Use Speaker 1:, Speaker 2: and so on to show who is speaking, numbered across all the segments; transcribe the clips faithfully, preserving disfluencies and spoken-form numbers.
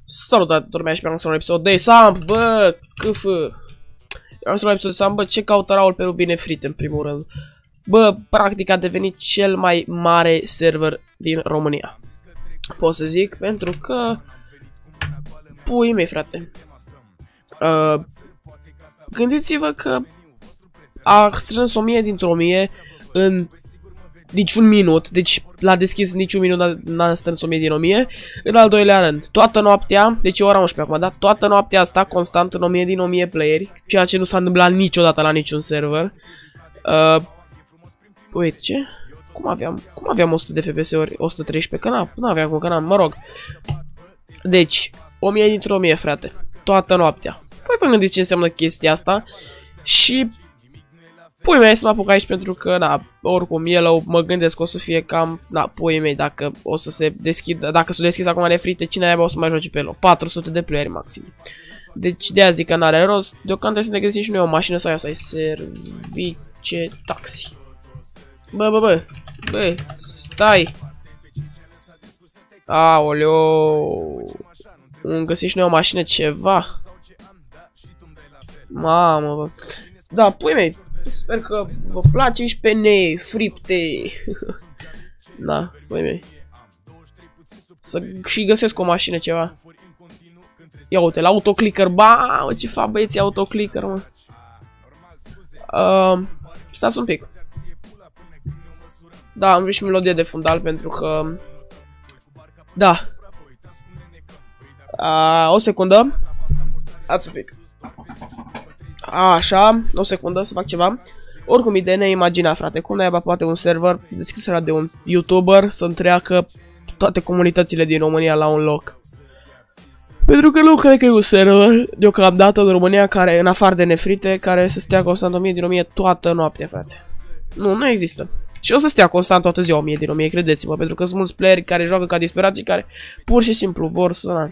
Speaker 1: Salutare tuturor mea și pe un episod de Samp, bă, câf. Eu am să la episod de Samp, bă, ce caută Raul pe Ruby Nefrit în primul rând. Bă, practic a devenit cel mai mare server din România. Pot să zic, pentru că pui mei, frate. Uh, Gândiți-vă că a strâns o mie dintr-o mie în niciun minut, deci l-a deschis niciun minut, n-a strâns o mie din o mie. În al doilea rând, toată noaptea, deci e ora unsprezece acum, da? Toată noaptea asta constant în o mie din o mie playeri, ceea ce nu s-a întâmplat niciodată la niciun server. Uh, uite ce? Cum aveam? Cum aveam o sută de F P S-uri, o sută treisprezece? Că n-am, n-aveam cum, că n-am, mă rog. Deci, o mie dintr-o mie, frate, toată noaptea. Voi vă gândiți ce înseamnă chestia asta și pui mei să mă apuc aici pentru că, na, oricum, el mă gândesc că o să fie cam, na, pui mei, dacă o să se deschidă, dacă se deschid acum Nefrite, cine aia o să mai joace pe el? patru sute de playeri maxim. Deci de aia zic că n-are rost, deocamdată să ne găsim și noi o mașină sau aia să ai service taxi. Bă, bă, bă, bă, stai. Aoleu. Îmi găsim și noi o mașină ceva. Mamă, bă. Da, pui mei. Sper că vă place și pe Nefrite. Da, pui mei. Să și găsesc o mașină ceva. Ia uite, la autoclicker. Ba, mă, ce fac băieții autoclicker, mă. Uh, stați un pic. Da, am și melodie de fundal pentru că... Da. Uh, o secundă. Ați un pic. Așa, o secundă să fac ceva. Oricum, ideea ne imagina, frate, cum naiba poate un server deschis de un YouTuber să întreacă toate comunitățile din România la un loc. Pentru că nu cred că e un server deocamdată în România care, în afară de Nefrite, care să stea constant o mie din o mie toată noaptea, frate. Nu, nu există. Și o să stea constant toată ziua o mie din o mie, credeți-mă, pentru că sunt mulți playeri care joacă ca disperații, care pur și simplu vor să...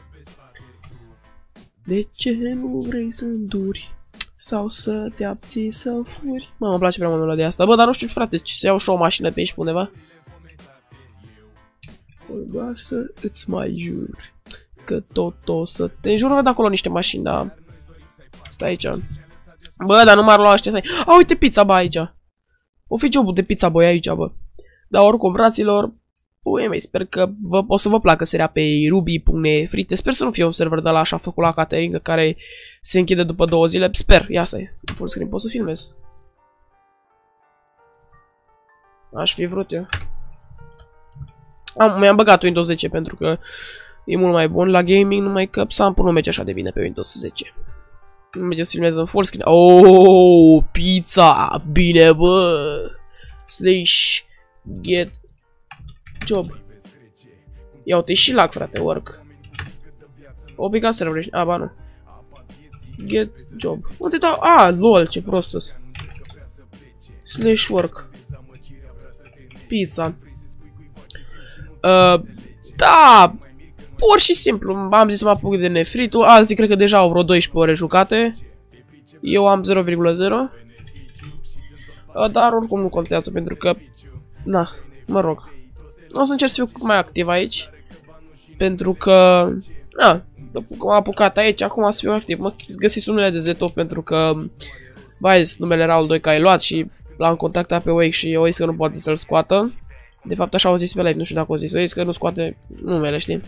Speaker 1: De ce nu vrei să înduri? Sau să te abții să furi? Mă, îmi place prea mult melodia asta. Bă, dar nu știu, frate, ce să iau și o mașină pe aici pe undeva? Doar să îți mai jur că tot o să te jur. Văd acolo niște mașini, da. Stai aici. Bă, dar nu m-ar lua ăștia. A, uite pizza, bă, aici. O fi jobul de pizza boy aici, bă. Dar oricum, fraților, pui mei, sper că vă, o să vă placă seria pe ruby punct nefrite. Sper să nu fie un server de la așa făcut la catering care se închide după două zile. Sper, ia să-i. Full screen, pot să filmez. Aș fi vrut eu. Mi-am băgat Windows zece pentru că e mult mai bun la gaming, numai că Samp nu merge așa de bine pe Windows zece. Nu merge să filmez în full screen. Oh, pizza! Bine, bă! Slash get job. Ia uite, și lag, frate, work. Obligat să răvrești. A, ba nu. Get job. Unde dau? A, lol, ce prostos. Slash work. Pizza. Uh, da, pur și simplu. Am zis să mă apuc de Nefrit. Alții cred că deja au vreo doisprezece ore jucate. Eu am zero virgulă zero. Uh, dar oricum nu contează pentru că... Na, mă rog. O să încerc să fiu mai activ aici. Pentru că... Na, după cum am apucat aici, acum să fiu activ. Mă găsiți numele de Zetov pentru că... Vai, numele Raul doi că ai luat și l-am contactat pe Wake și eu zis că nu poate să-l scoată. De fapt așa au zis pe live, nu știu dacă au zis. Eu zis că nu scoate numele, știi?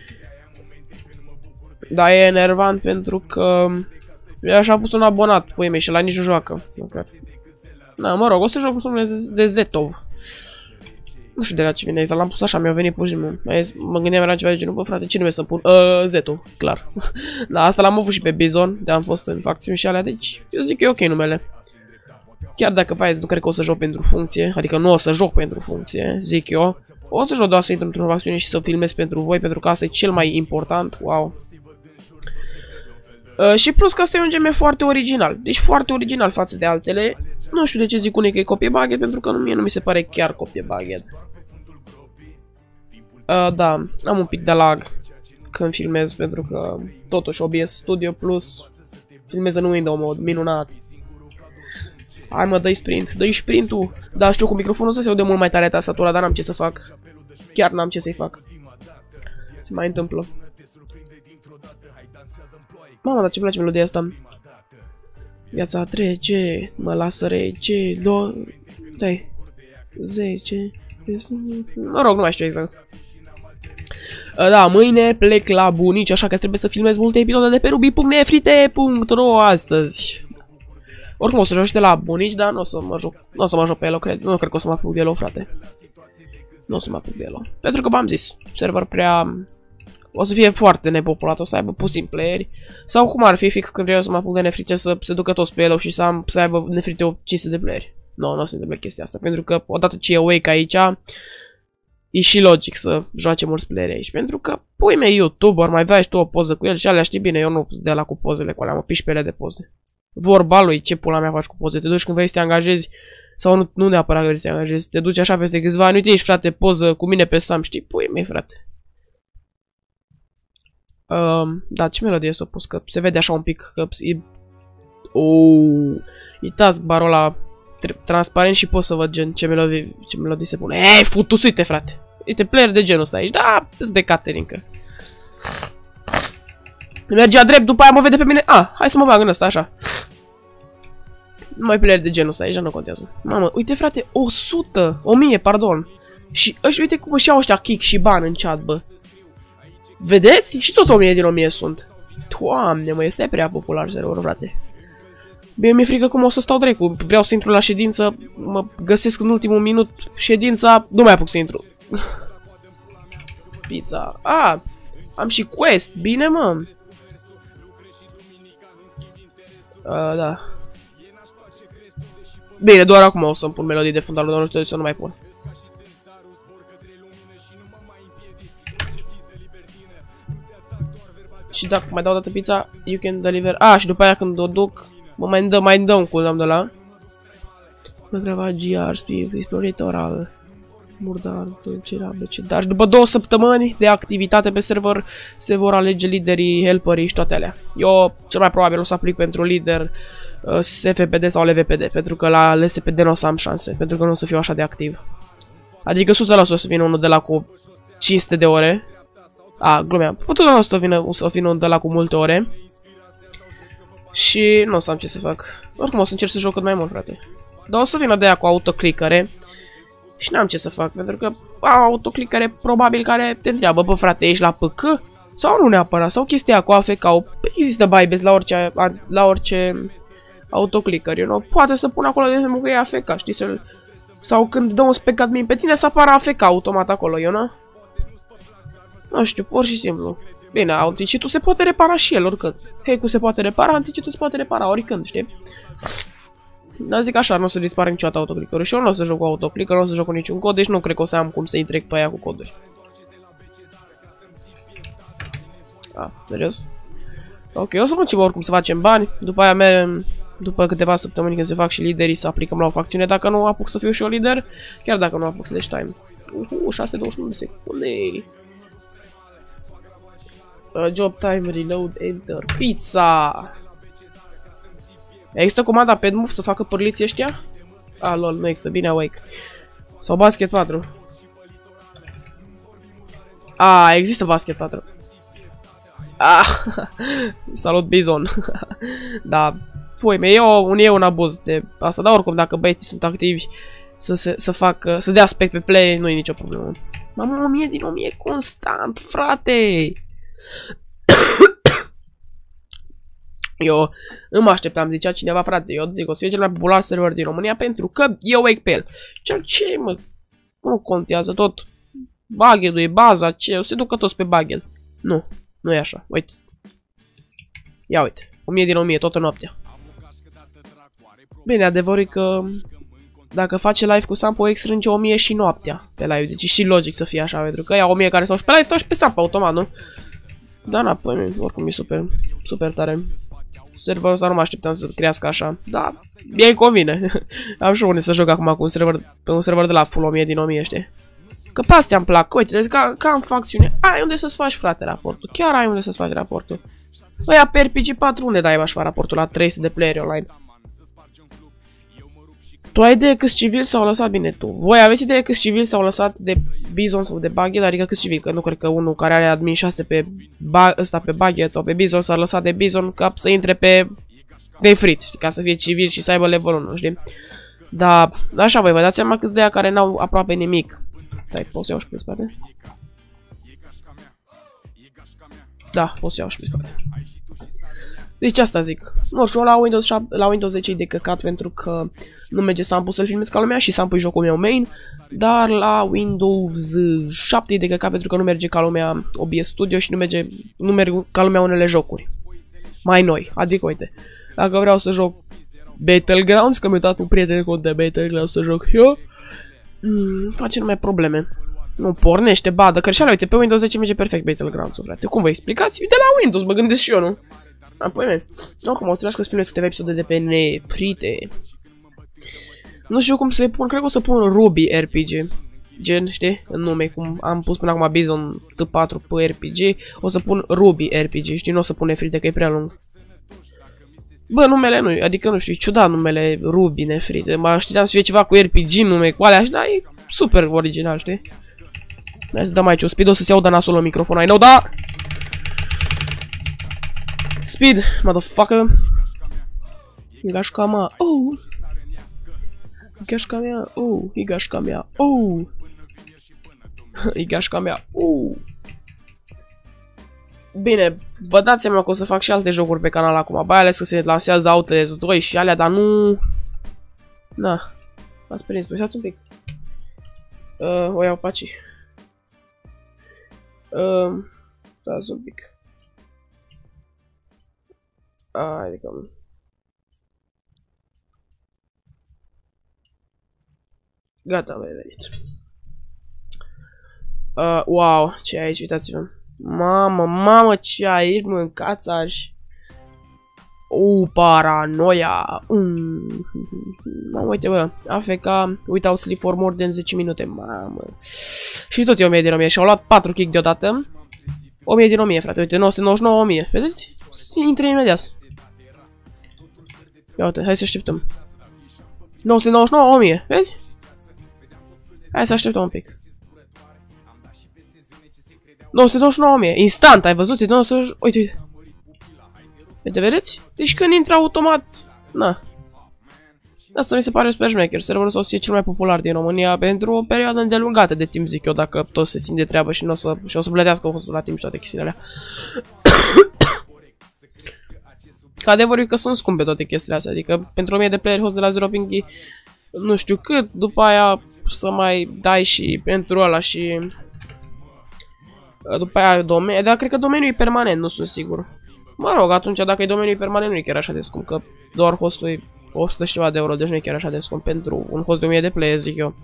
Speaker 1: Dar e enervant pentru că... Eu așa pus un abonat, pui mei, și la nici nu joacă. Na, mă rog, o să joc cu numele de Zetov. Nu știu de la ce vine exact, l-am pus așa, mi-a venit pur și simplu. Mă gândeam era ceva de genul, bă, frate, ce nume să pun? Uh, Zetov, clar. Da, asta l-am avut și pe Bizon, de am fost în facțiuni și alea, deci eu zic că e ok numele. Chiar dacă, vai, nu cred că o să joc pentru funcție, adică nu o să joc pentru funcție, zic eu. O să joc doar să intru într-o facțiune și să filmez pentru voi, pentru că asta e cel mai important, wow. Uh, și plus că asta e un G M foarte original, deci foarte original față de altele. Nu știu de ce zic unii că e copie baghet, pentru că mie nu mi se pare chiar copie baghet. Uh, da, am un pic de lag când filmez, pentru că totuși O B S Studio Plus filmez în Windows Mode, minunat. Hai mă, dă-i sprint, dă-i sprintul. Da, știu, cu microfonul să se aude mult mai tare tastatura, dar n-am ce să fac. Chiar n-am ce să-i fac. Se mai întâmplă. Mamă, dar ce-mi place melodia asta. Viața trece, mă lasă rece, do... Stai. zece... Mă rog, nu mai știu exact. Da, mâine plec la bunici, așa că trebuie să filmez multe episoade de pe ruby punct nefrite punct ro astăzi. Oricum o să joc la bunici, dar nu o să mă joc, nu o să mă joc pe Elo, cred. Nu cred că o să mă apuc de Elo, frate. Nu o să mă apuc de Elo. Pentru că v-am zis, server prea... O să fie foarte nepopulat, o să aibă puțin playeri. Sau cum ar fi fix când vreau să mă apuc de nefrite să se ducă toți pe Elo și să, am, să aibă nefrite o cinci sute de playeri. Nu, nu o să întâmple chestia asta, pentru că odată ce e Wake aici, e și logic să joace mulți playeri aici. Pentru că, pui mei, YouTuber, mai vei și tu o poză cu el și alea știi bine, eu nu de la cu pozele cu alea, mă piși pe ele de poze. Vorba lui, ce pula mea faci cu poze, te duci când vrei să te angajezi, sau nu, nu neapărat vrei să te angajezi, te duci așa peste câțiva ani, uite ești, frate, poză cu mine pe Sam, știi, pui mei, frate. Um, da, ce melodie s-a pus, că se vede așa un pic, că e... Ouuu, e taskbar-ul ăla transparent și pot să văd gen ce melodii, ce melodii se pune. Ei, futus, uite, frate. Uite, player de genul ăsta aici. Da, îți de Caterinca. Mergea drept, după aia mă vede pe mine. Ah, hai să mă bag în ăsta, așa. Nu mai player de genul ăsta aici, nu contează. Mamă, uite, frate, o sută, o mie, pardon. Și uite cum își iau ăștia kick și ban în chat, bă. Vedeți? Și toți o mie din o mie sunt. Doamne, mă, este prea popular serverul, frate. Bine, mi-e frică cum o să stau dracu. Vreau să intru la ședință, mă găsesc în ultimul minut ședința, nu mai apuc să intru. Pizza. Ah, am și quest. Bine, mă. Uh, da. Bine, doar acum o să-mi pun melodii de fundal, dar nu știu să nu mai pun. Și dacă mai dau dată pizza, you can deliver. Ah, și după aia când o duc, mă mai dă, mai dă un cooldown de la. Mă grava G R, Speed, Explorator, Murdar, Dulcerea, B C. Dar și după două săptămâni de activitate pe server, se vor alege liderii, helperii și toate alea. Eu, cel mai probabil, o să aplic pentru lider uh, S F P D sau L V P D, pentru că la L S P D nu o să am șanse, pentru că nu o să fiu așa de activ. Adică o sută la sută o să vină unul de la cu cinci sute de ore. A, glumeam. Totdeauna o să vină, o să vină unul de la cu multe ore. Și nu o să am ce să fac. Oricum o să încerc să joc cât mai mult, frate. Dar o să vină de aia cu autoclicare. Și n-am ce să fac, pentru că autoclicare probabil care te întreabă, bă frate, ești la P C? Sau nu neapărat, sau chestia cu A F K-ul. Există buybase la orice, la orice autoclicare, you know? Poate să pun acolo de exemplu că e A F K, știi? Să sau când dă un spec admin pe tine să apară A F K automat acolo, you know? Nu știu, pur și simplu. Bine, anticit-ul se poate repara și el oricând. Hack-ul se poate repara, anticit-ul se poate repara oricând, știi? Dar zic așa, nu o să dispară niciodată autoclickerul și eu nu o să joc cu autoclicker, nu o să joc cu niciun cod, deci nu cred că o să am cum să-i trec pe aia cu coduri. Ah, serios? Ok, o să muncim oricum să facem bani, după aia mergem, după câteva săptămâni când se fac și liderii, să aplicăm la o facțiune, dacă nu apuc să fiu și eu lider, chiar dacă nu apuc să deci time. Uhu, șase sute douăzeci și unu de secunde. Uh, job time, reload, enter, pizza! Există comanda pe move să facă părliții ăștia? Ah, lol, nu există, bine awake. Sau basket patru. Ah, există basket patru. Ah, salut Bizon. Da, pui mei, eu, e un abuz de asta, dar oricum dacă băieții sunt activi să, se, să facă, să dea aspect pe play, nu e nicio problemă. Mamă, o mie din o mie constant, frate! Eu îmi așteptam, zicea cineva, frate, eu zic, o să fie cel mai popular server din România pentru că eu wake pe el. Ce, ce mă? Nu contează tot. Baghel-ul e baza, ce? O să se ducă toți pe baghel. Nu, nu e așa, uite. Ia uite, o mie din o mie, toată noaptea. Bine, adevărul e că dacă face live cu Sam, poți strânge o mie și noaptea pe live, deci e și logic să fie așa, pentru că ia o mie care stau și pe live, stau și pe Sam automat, nu? Da, na, păi, oricum e super, super tare. Serverul ăsta nu mă așteptam să crească așa. Da, mie-i convine. Am și unde să joc acum cu un server, pe un server de la full o mie din o mie, știi? Că pe astea îmi plac. Uite, ca, ca în facțiune. Ai unde să-ți faci, frate, raportul. Chiar ai unde să-ți faci raportul. Băia, pe R P G patru unde dai aș fa raportul la trei sute de playeri online? Tu ai idee câți civili s-au lăsat? Bine, tu. Voi aveți idee câți civili s-au lăsat de Bizon sau de Baghel? Adică câți civili? Că nu cred că unul care are admin șase pe ăsta pe Baghel sau pe Bizon s-a lăsat de Bizon ca să intre pe Nefrit, știi? Ca să fie civil și să aibă level unu, știi? Dar așa voi vă dați seama câți de aia care n-au aproape nimic. Stai, pot să iau și pe spate? Da, pot să iau și pe spate. Deci asta zic. Nu știu, la Windows șapte, la Windows zece e de căcat pentru că nu merge sample să-l filmez ca lumea și sample jocul meu main. Dar la Windows șapte e de căcat pentru că nu merge ca lumea O B S Studio și nu merge, nu merg ca lumea unele jocuri mai noi. Adică, uite, dacă vreau să joc Battlegrounds, că mi-a dat un prieten cont de Battlegrounds să joc eu, mm, face numai probleme. Nu pornește, ba, dar cărșeala, uite, pe Windows zece merge perfect Battlegrounds, frate. Cum vă explicați? De la Windows, mă gândesc și eu, nu? Apoi, men, oricum, o să că filmez câteva episoade de pe Neprite. Nu știu cum să le pun, cred că o să pun Ruby R P G. Gen, știi, în nume, cum am pus până acum Bizon T patru pe R P G, o să pun Ruby R P G, știi, nu o să pun Nefrite, că e prea lung. Bă, numele nu, adică nu știu, e ciudat numele Ruby Nefrite, mă știam să fie ceva cu R P G nume, cu alea, dar e super original, știi? Hai să dăm aici o speed, o să-ți audă nasul la microfon, I know, da! Speed, motherfucker! E gașca mea, oh! E gașca mea, oh! E gașca mea, oh! E gașca mea, oh! Bine, vă dați seama că o să fac și alte jocuri pe canal acum, bai ales că se lansează Outlast doi și alea, dar nu... Na, m-ați prins, uitați un pic. Uh, o iau pe aici. Uh, stați un pic. Adică... Gata, am revenit. Uh, wow, ce ai aici, uitați-vă. Mamă, mamă, ce ai aici, mâncați aș. Uh, paranoia. Mm. Mamă, uite, bă, A F K, without sleep for more than zece minute, mamă. Și tot e o mie din o mie și au luat patru kick deodată. o mie din o mie, frate, uite, nouă sute nouăzeci și nouă, o mie, vedeți? Intră imediat. Ia uite, hai să așteptăm. nouă sute nouăzeci și nouă, o mie, vezi? Hai să așteptăm un pic. nouă sute douăzeci și nouă, o mie, instant, ai văzut? E nouă sute douăzeci... Uite, uite. Uite, vedeți? Deci când intră automat, na. Asta mi se pare super șmecher. Serverul o să fie cel mai popular din România pentru o perioadă îndelungată de timp, zic eu, dacă tot se țin de treabă și, o să, și o să plătească hostul la timp și toate chestiile alea. Că adevărul e că sunt scumpe toate chestiile astea, adică pentru o mie de player host de la zero pinky, nu știu cât, după aia să mai dai și pentru ăla și... După aia domeniu, dar cred că domeniul e permanent, nu sunt sigur. Mă rog, atunci dacă e domeniul permanent nu e chiar așa de scump, că doar hostul e o sută și ceva de euro, deci nu e chiar așa de scump pentru un host de o mie de player, zic eu.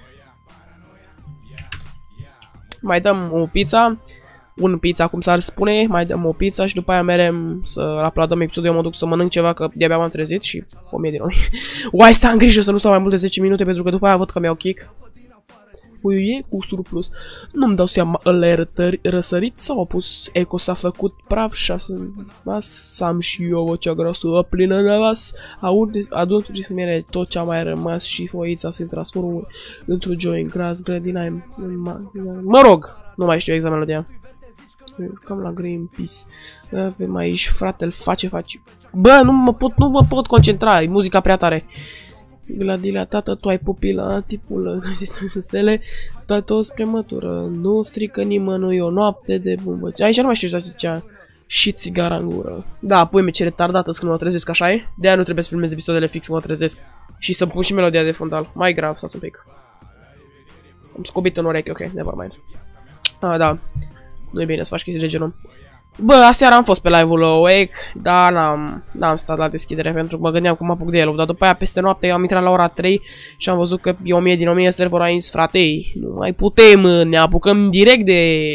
Speaker 1: Mai dăm o pizza, un pizza cum s-ar spune, mai dăm o pizza și după aia merem să uploadăm episodul, eu mă duc să mănânc ceva, că de-abia m-am trezit și o mie din o mie. Uai, să am grijă să nu stau mai mult de zece minute, pentru că după aia văd că mi-au kick. Uie, cu surplus. Nu-mi dau seama, ăla răsărit sau a pus eco, s-a făcut praf și să am și eu o cea grasă plină de vas. Adun primele tot ce a mai rămas și foița se transformă într-un joint gras, grădina. Mă rog, nu mai știu exact melodia. Cam la Greenpeace. Avem aici, frate, îl face, face. Bă, nu mă pot, nu mă pot concentra, e muzica prea tare. Gladilea, tată, tu ai pupila, tipul, stele, toate spre mătură, nu strică nimănui o noapte de bumbă. Aici nu mai știu ce zicea, și țigara în gură. Da, pui mi ce retardată când mă trezesc, așa e? De-aia nu trebuie să filmez episoadele fix, mă trezesc. Și să pun și melodia de fundal. Mai grav, stați un pic. Am scobit în ureche, ok, never mind. Ah, da. Nu e bine să faci chestii de genul. Bă, aseară am fost pe live-ul Awake, dar n-am stat la deschidere pentru că mă gândeam cum mă apuc de el. Dar după aia, peste noapte, am intrat la ora trei și am văzut că e o mie din o mie serverul a ins, fratei. Nu mai putem, ne apucăm direct de...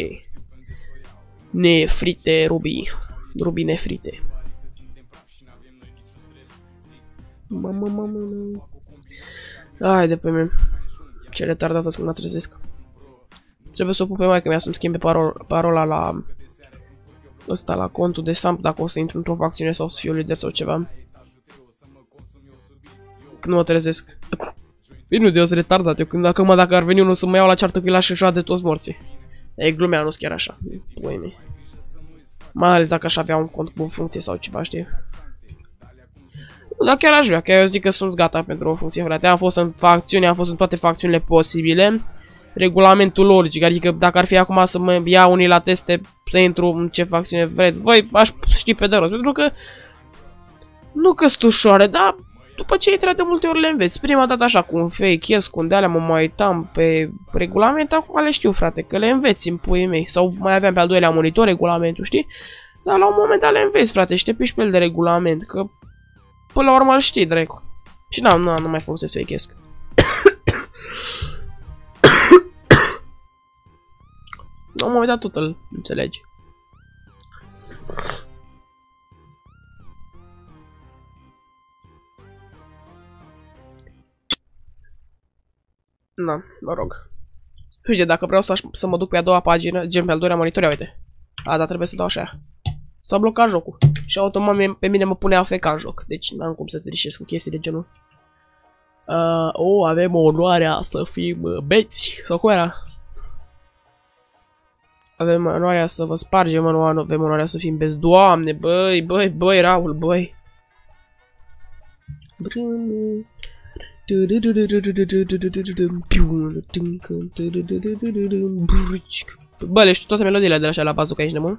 Speaker 1: Nefrite, Ruby. Ruby Nefrite. Mamă, mamă, mamă. Haide pe mine. Ce retardată să mă trezesc. Trebuie să o pun pe maică mea să-mi schimbe parol parola la... Ăsta la contul de Samp, dacă o să intru într-o facțiune sau să fiu lider sau ceva. când mă trezesc. Bine, de eu sunt retardat. Eu când acum dacă ar veni unul să mă iau la ceartă cu el aș de toți morții. E glumea, nu-s chiar așa. Pui mei. Mai ales dacă aș avea un cont cu funcție sau ceva, știi? Dar chiar aș vrea, că eu zic că sunt gata pentru o funcție, frate. Am fost în facțiune, am fost în toate facțiunile posibile. Regulamentul logic, adică dacă ar fi acum să mă ia unii la teste, să intru în ce facțiune vreți voi, aș ști pe de rost, pentru că nu că sunt ușoare, dar după ce intrat de multe ori le înveți. Prima dată așa, cu un fake, yes, cu un de-alea mă mai uitam pe regulament, acum le știu, frate, că le înveți în puii mei. Sau mai aveam pe al doilea monitor regulamentul, știi? Dar la un moment dat le înveți, frate, și te piși pe el de regulament, că până la urmă îl știi, dracu. Și na, nu, nu mai folosesc fake-esc. La un moment dat tot îl înțelegi. Na, mă rog. Uite, dacă vreau să, să mă duc pe a doua pagină, gen pe al doilea monitor, uite. A, dar trebuie să dau așa. S-a blocat jocul. Și automat pe mine mă pune A F K în joc. Deci n-am cum să te trișez cu chestii de genul. Uh, oh, avem onoarea să fim uh, beți. Sau cum era? Avem onoarea să vă spargem, nu avem onoarea să fim beți. Doamne, băi, băi, băi, Raul, băi. Bă, le știu toate melodiile de la așa la bază, că aici de mult.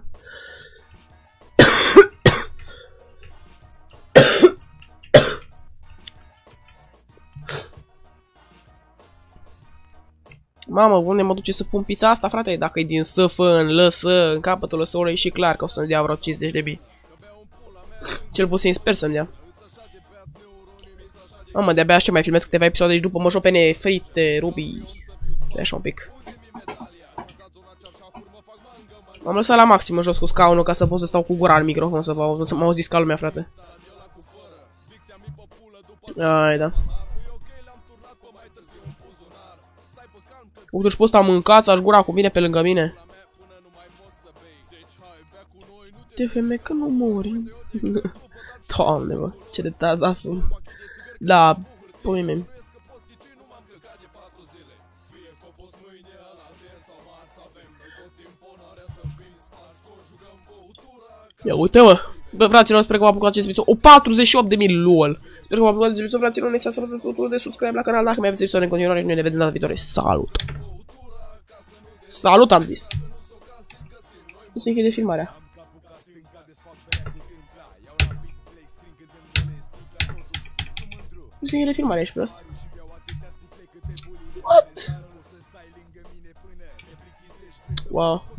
Speaker 1: Mamă, unde mă duce să pun pizza asta, frate? Dacă e din S F în L S, în capătul L S-ului, e și clar că o să-mi dea vreo cincizeci de mii. Cel puțin sper să-mi dea. Mamă, de-abia așa mai filmez câteva episoade și după mă jopene frite, rubii. Stai așa un pic. M-am lăsat la maxim în jos cu scaunul ca să pot să stau cu gura în microfon să vă să mă auziți ca lumea, frate. Ai, da. Uite, și pe ăsta mâncați, aș gura cum vine pe lângă mine. De femeie că nu mori. Doamne, bă, ce de tata sunt. Da, pui mei. Ia uite, mă. Bă, fraților, sper că v-am apucat acest episod. O, patruzeci și opt de mii, lol. Sper că v-am apucat acest episod, fraților. Nu uitați să apăsați butonul de subscribe la canal dacă mai aveți episoade în continuare și noi ne vedem data viitoare. Salut! Salut, am zis! Nu se închide filmarea. Nu se închide filmarea, ești prost? What? Wow.